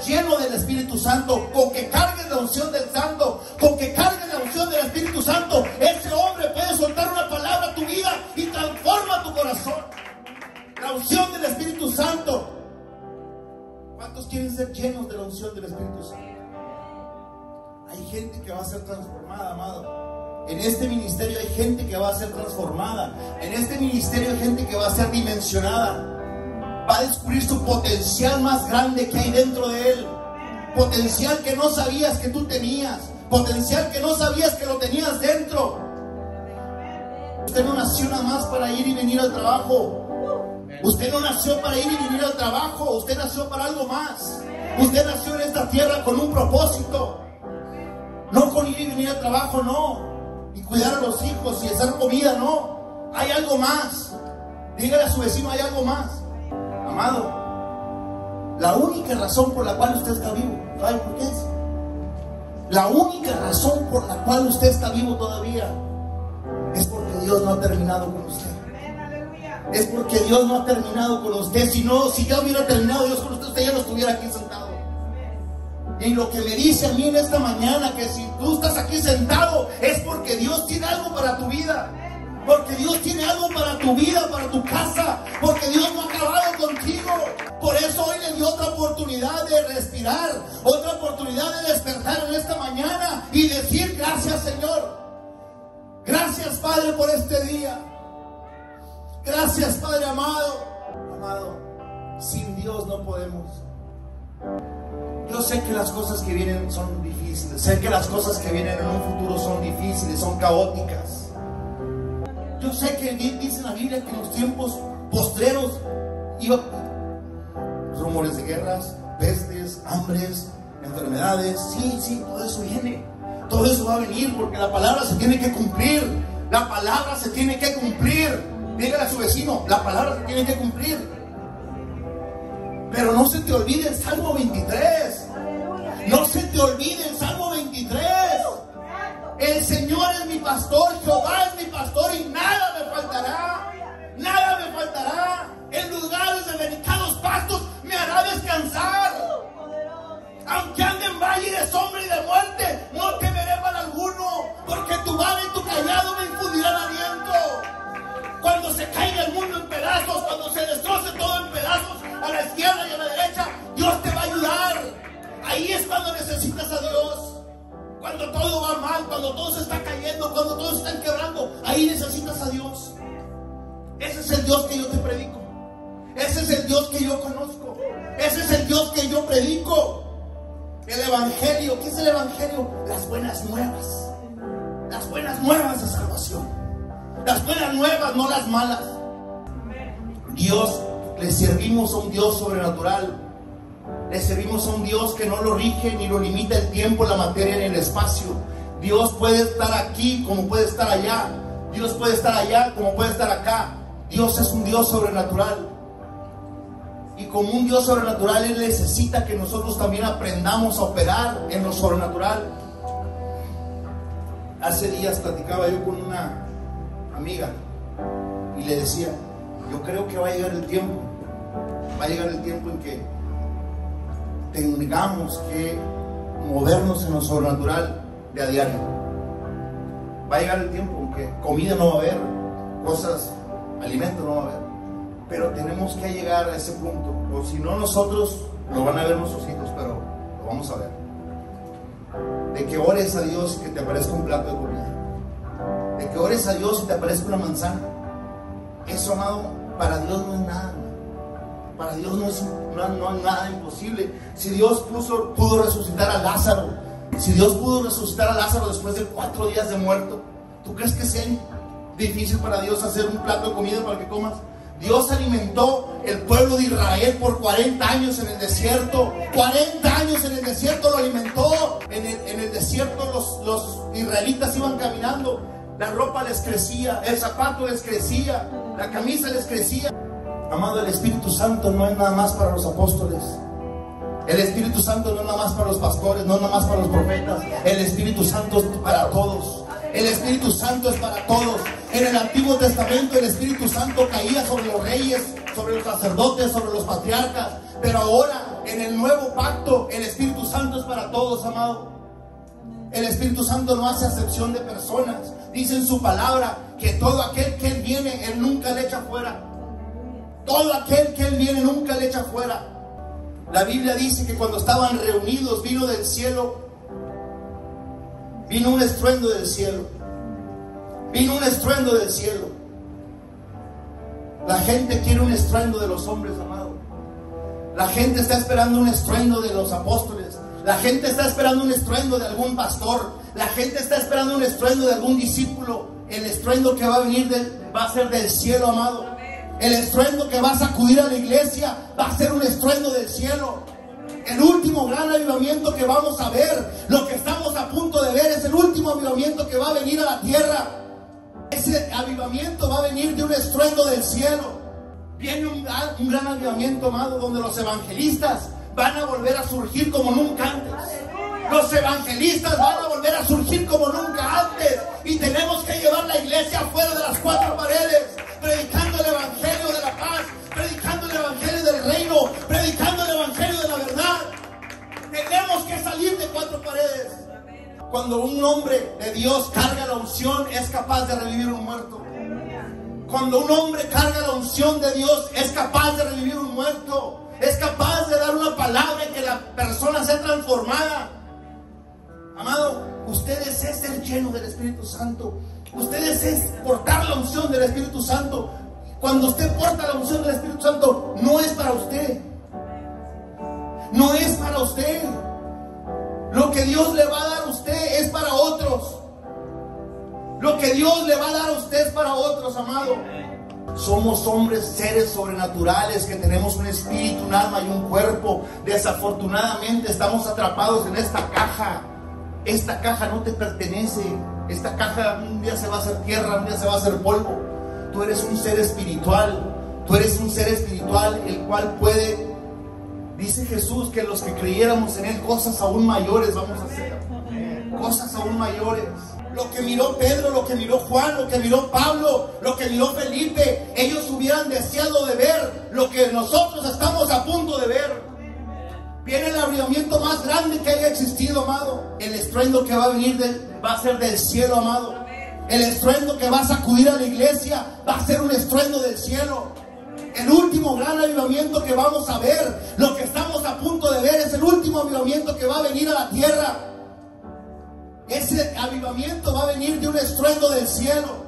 lleno del Espíritu Santo, con que cargues la unción del Santo, con que cargues la unción del Espíritu Santo, ese hombre puede soltar una palabra a tu vida y transforma tu corazón. La unción del Espíritu Santo. ¿Cuántos quieren ser llenos de la unción del Espíritu Santo? Hay gente que va a ser transformada, amado. En este ministerio hay gente que va a ser transformada. En este ministerio hay gente que va a ser dimensionada. Va a descubrir su potencial más grande que hay dentro de él. Potencial que no sabías que tú tenías. Potencial que no sabías que lo tenías dentro. Usted no nació nada más para ir y venir al trabajo. Usted no nació para ir y venir al trabajo. Usted nació para algo más. Usted nació en esta tierra con un propósito. No con ir y venir al trabajo, no. Y cuidar a los hijos y hacer comida, no. Hay algo más. Dígale a su vecino, hay algo más. Amado, la única razón por la cual usted está vivo, ¿sabe por qué es? La única razón por la cual usted está vivo todavía es porque Dios no ha terminado con usted. Es porque Dios no ha terminado con usted. Si ya hubiera terminado Dios con usted, usted ya no estuviera aquí sentado. Y lo que me dice a mí en esta mañana, que si tú estás aquí sentado, es porque Dios tiene algo para tu vida. Porque Dios tiene algo para tu vida, para tu casa. Porque Dios no ha acabado contigo. Por eso hoy le dio otra oportunidad de respirar, otra oportunidad de despertar en esta mañana y decir gracias, Señor. Gracias, Padre, por este día. Gracias, Padre amado. Amado, sin Dios no podemos. Yo sé que las cosas que vienen son difíciles. Sé que las cosas que vienen en un futuro son difíciles, son caóticas. Yo sé que dice la Biblia que en los tiempos postreros iba rumores de guerras, pestes, hambres, enfermedades. Sí, todo eso viene. Todo eso va a venir porque la palabra se tiene que cumplir. La palabra se tiene que cumplir. Dígale a su vecino, la palabra se tiene que cumplir. Pero no se te olvide el Salmo 23. No se te olvide el Salmo 23. El Señor es mi pastor, Jehová es mi pastor y nada me faltará. Nada me faltará. En lugares de delicados pastos me hará descansar. Aunque ande en valle de sombra y de muerte, no temeré mal alguno, porque tu vara y tu callado me infundirán aliento. Cuando se caiga el mundo en pedazos, cuando se destroce todo en pedazos, a la izquierda y a la derecha, Dios te va a ayudar. Ahí es cuando necesitas a Dios. Cuando todo va mal, cuando todo se está cayendo, cuando todo se está quebrando, ahí necesitas a Dios. Ese es el Dios que yo te predico. Ese es el Dios que yo conozco. Ese es el Dios que yo predico. El Evangelio. ¿Qué es el Evangelio? Las buenas nuevas. Las buenas nuevas de salvación. Las buenas nuevas, no las malas. Dios, le servimos a un Dios sobrenatural. Le servimos a un Dios que no lo rige ni lo limita el tiempo, la materia ni el espacio. Dios puede estar aquí como puede estar allá. Dios puede estar allá como puede estar acá. Dios es un Dios sobrenatural. Y como un Dios sobrenatural, Él necesita que nosotros también aprendamos a operar en lo sobrenatural. Hace días platicaba yo con una amiga y le decía, yo creo que va a llegar el tiempo. Va a llegar el tiempo en que tengamos que movernos en lo sobrenatural de a diario. Va a llegar el tiempo en que comida no va a haber, cosas, alimentos no va a haber, pero tenemos que llegar a ese punto, o si no nosotros, lo van a ver nuestros hijos, pero lo vamos a ver, de que ores a Dios y que te aparezca un plato de comida, de que ores a Dios y te aparezca una manzana. Eso, amado, para Dios no es nada. Para Dios no es nada imposible. Si Dios pudo resucitar a Lázaro, si Dios pudo resucitar a Lázaro después de 4 días de muerto, ¿tú crees que sea difícil para Dios hacer un plato de comida para que comas? Dios alimentó el pueblo de Israel por 40 años en el desierto. 40 años en el desierto lo alimentó. En el desierto los israelitas iban caminando. La ropa les crecía, el zapato les crecía, la camisa les crecía. Amado, el Espíritu Santo no es nada más para los apóstoles. El Espíritu Santo no es nada más para los pastores, no es nada más para los profetas. El Espíritu Santo es para todos. El Espíritu Santo es para todos. En el Antiguo Testamento el Espíritu Santo caía sobre los reyes, sobre los sacerdotes, sobre los patriarcas. Pero ahora, en el nuevo pacto, el para todos, amado. El Espíritu Santo no hace acepción de personas. Dice en su palabra que todo aquel que Él viene, Él nunca le echa fuera. Todo aquel que Él viene, nunca le echa fuera. La Biblia dice que cuando estaban reunidos, vino del cielo, vino un estruendo del cielo. Vino un estruendo del cielo. La gente quiere un estruendo de los hombres, amado. La gente está esperando un estruendo de los apóstoles. La gente está esperando un estruendo de algún pastor. La gente está esperando un estruendo de algún discípulo. El estruendo que va a venir va a ser del cielo, amado. El estruendo que va a sacudir a la iglesia va a ser un estruendo del cielo. El último gran avivamiento que vamos a ver, lo que estamos a punto de ver, es el último avivamiento que va a venir a la tierra. Ese avivamiento va a venir de un estruendo del cielo. Viene un gran avivamiento, amado, donde los evangelistas van a volver a surgir como nunca antes. Los evangelistas van a volver a surgir como nunca antes. Y tenemos que llevar la iglesia afuera de las cuatro paredes, predicando el evangelio de la paz, predicando el evangelio del reino, predicando el evangelio de la verdad. Tenemos que salir de cuatro paredes. Cuando un hombre de Dios carga la unción, es capaz de revivir un muerto. Cuando un hombre carga la unción de Dios, es capaz de revivir un muerto. Es capaz de dar una palabra y que la persona sea transformada. Amado, ustedes es ser lleno del Espíritu Santo. Ustedes es portar la unción del Espíritu Santo. Cuando usted porta la unción del Espíritu Santo, no es para usted. No es para usted. Lo que Dios le va a dar a usted es para otros. Lo que Dios le va a dar a usted es para otros, amado. Somos hombres, seres sobrenaturales que tenemos un espíritu, un alma y un cuerpo. Desafortunadamente estamos atrapados en esta caja. Esta caja no te pertenece. Esta caja un día se va a hacer tierra, un día se va a hacer polvo. Tú eres un ser espiritual. Tú eres un ser espiritual el cual puede, dice Jesús, que los que creyéramos en Él, cosas aún mayores vamos a hacer. Cosas aún mayores. Lo que miró Pedro, lo que miró Juan, lo que miró Pablo, lo que miró Felipe, ellos hubieran deseado de ver lo que nosotros estamos a punto de ver. Viene el avivamiento más grande que haya existido, amado. El estruendo que va a venir va a ser del cielo, amado. El estruendo que va a sacudir a la iglesia va a ser un estruendo del cielo. El último gran avivamiento que vamos a ver, lo que estamos a punto de ver, es el último avivamiento que va a venir a la tierra. Ese avivamiento va a venir de un estruendo del cielo.